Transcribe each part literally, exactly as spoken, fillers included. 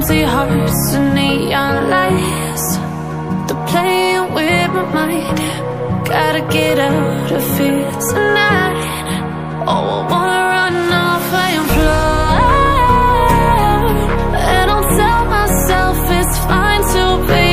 empty hearts and neon lights. They're playing with my mind. Gotta get out of here tonight. Oh, I wanna run off and fly. And I'll tell myself it's fine to be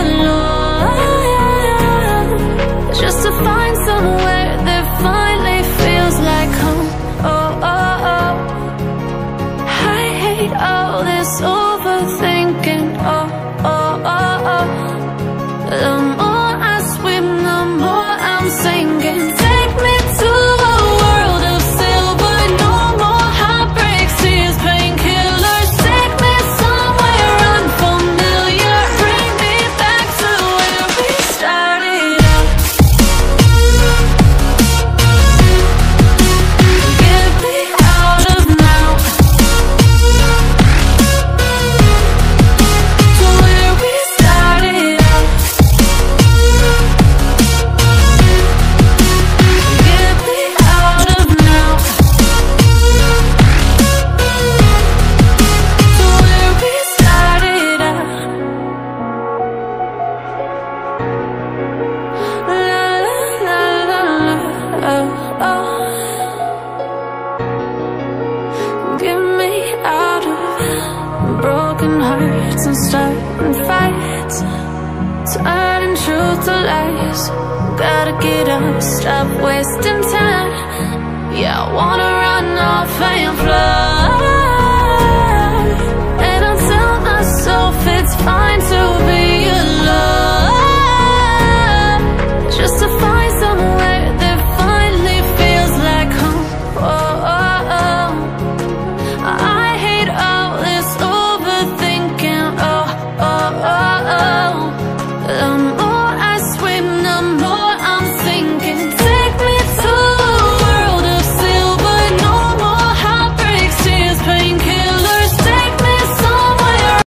alone, just to find somewhere that finally feels like home. Oh, oh, oh. I hate all this overthinking. Oh, oh, oh, oh. The more I swim, the more I'm sinking. Take me to a world of silver. No more heartbreaks, tears, painkillers. Take me somewhere unfamiliar. Bring me back to where we started out. Get me out of now, to where we started out. Get me out of now, to where we started out. La la la la, oh, oh. Get me out of broken hearts and starting fights, turning truth to lies. Gotta get up, stop wasting time. Yeah, I wanna run off and fly.